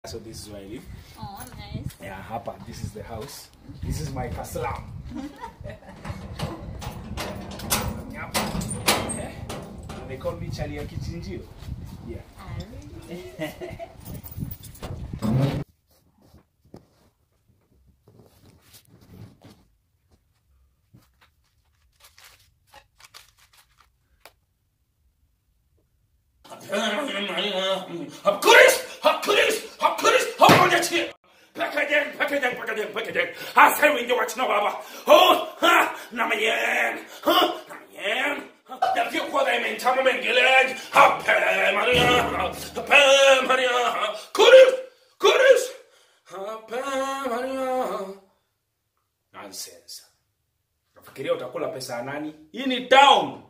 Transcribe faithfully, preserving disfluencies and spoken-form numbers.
So this is where I live. Oh, nice. Yeah, hapa. This is the house. This is my kaslam. They call me Charlie Akichinjio. Yeah. Chris, Chris, Chris, how on your chin? Pack again, pack again, pack again, pack again. I say we do what no baba. Oh, ha, Namayan, huh, Namayan. The few what I mean, Tom and Gilad, Happy Maria, Happy Maria, Chris, Chris, Happy Maria. Nonsense. Nafikiria utakula pesa nani? Hii ni town.